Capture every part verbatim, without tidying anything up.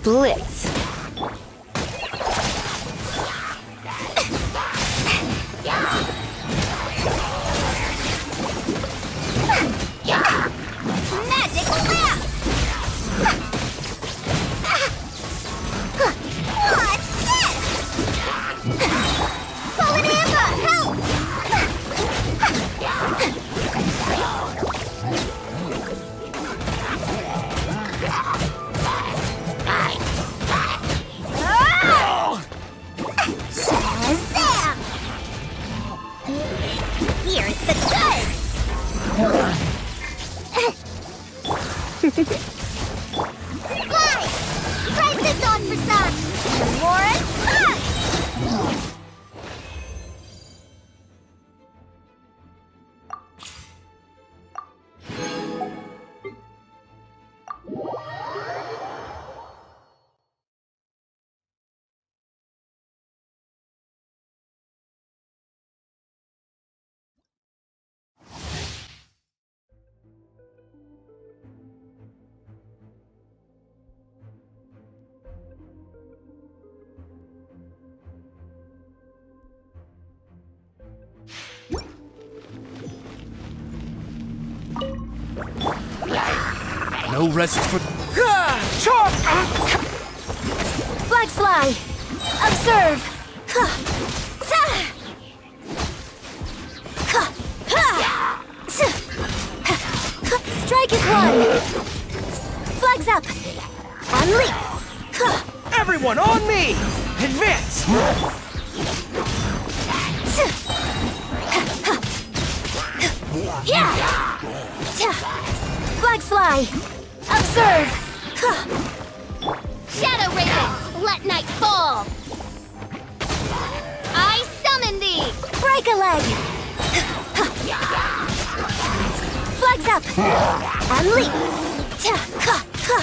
Blitz. Magic whip! What's this? Fallen hammer, help! Shazam! Here's the goods! Fly! Try this on for some! More and fun! No rest for. Ah! Chop! Flags fly! Observe! Ha! Sa! Ha! Ha! Sa! Ha! Ha! Strike is one! Flags up! And leap! Ha! Everyone on me! Advance! Sa! Ha! Ha! Yeah! Ta! Flags fly! Observe! Ha! Shadow Raven, let night fall! I summon thee! Break a leg! Flags up! And leap! Ta! Ha! Ha!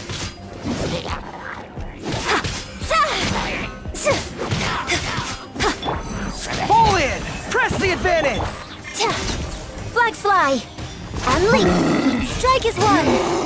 Ha! Sa! Sa! Pull in! Press the advantage! Ta! Flags fly! And leap! Strike is one!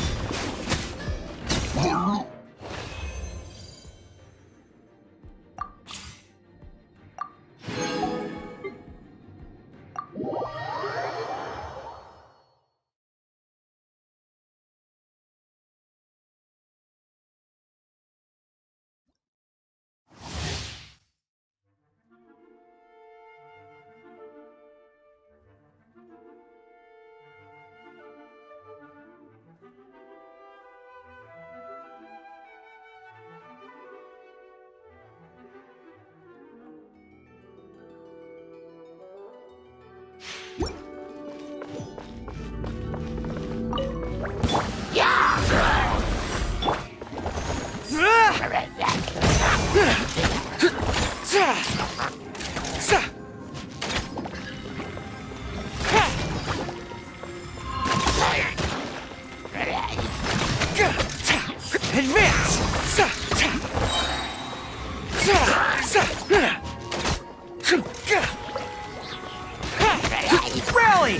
Advance! Rally!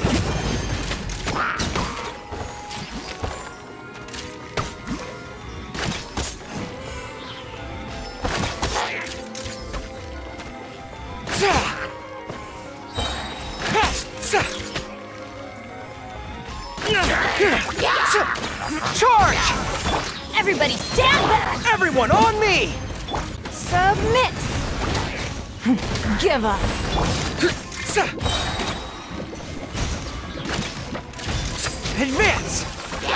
Charge! Everybody stand back! Everyone on me! Submit! Give up! Advance!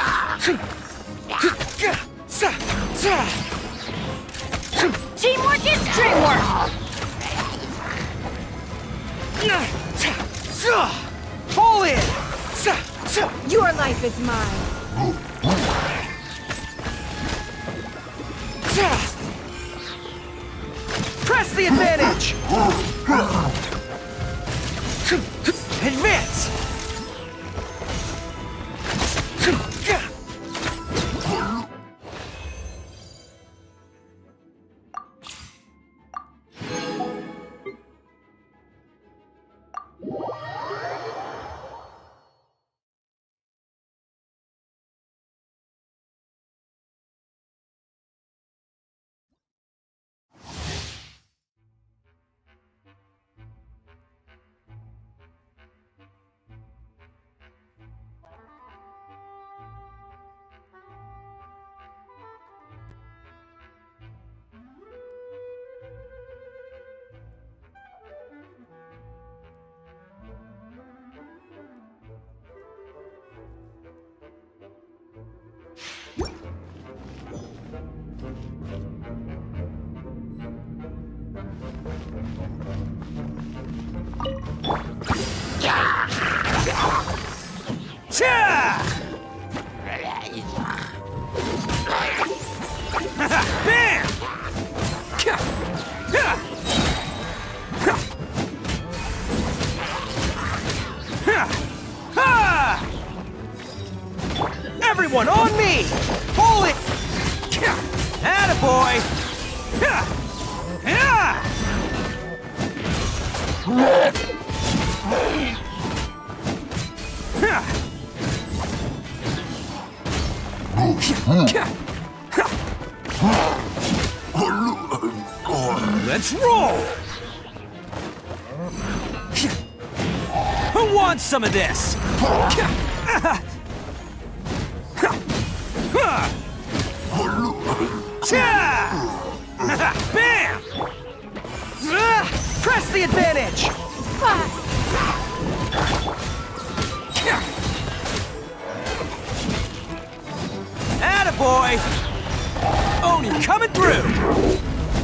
Teamwork is dreamwork! Fall in! Your life is mine! Press the advantage! Advance! Cha! Bam! Everyone on me! Pull it! Attaboy! Let's roll! Who wants some of this? Bam! Press the advantage! Attaboy! Oni coming through!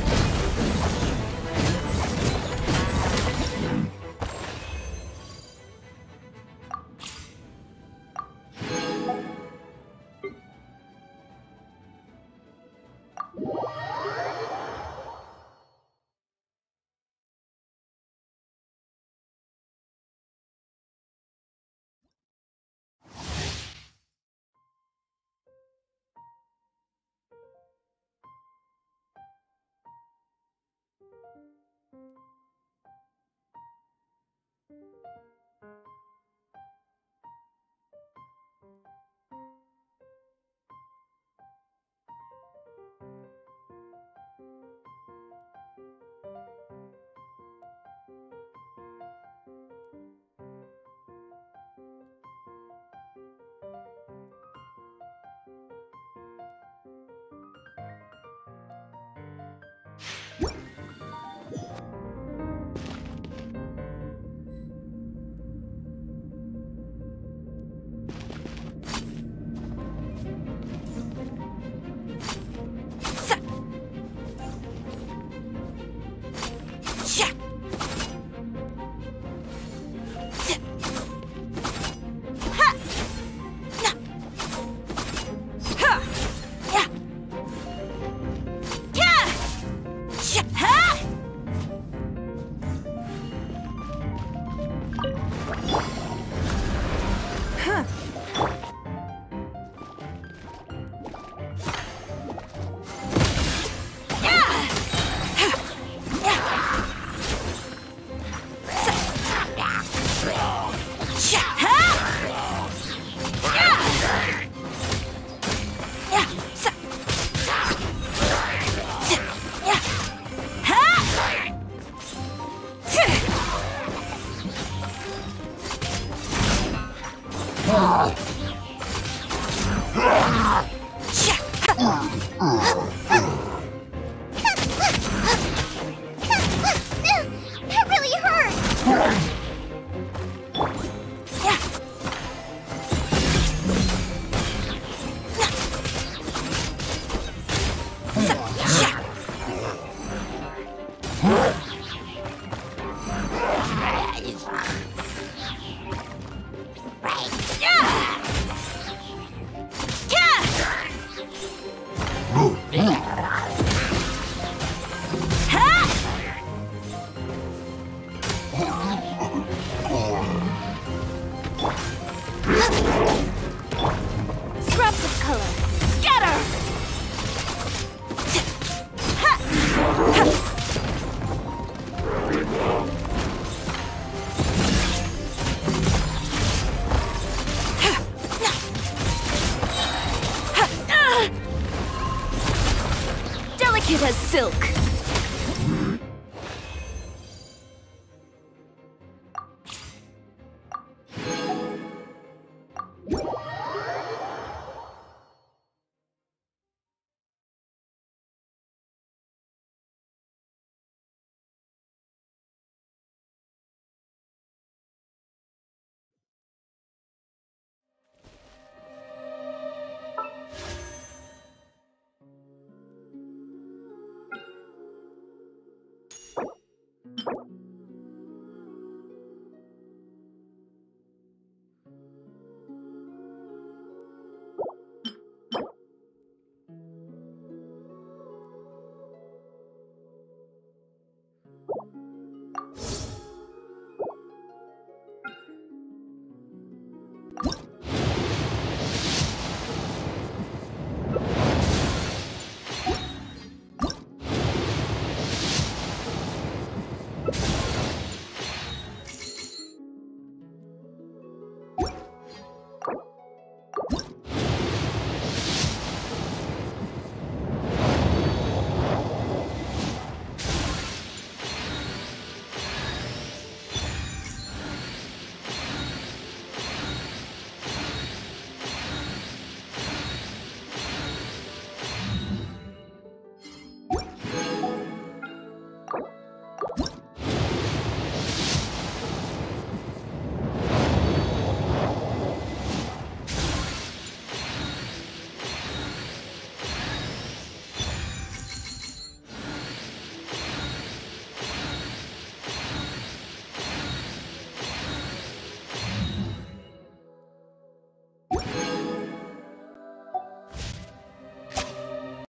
That really hurt!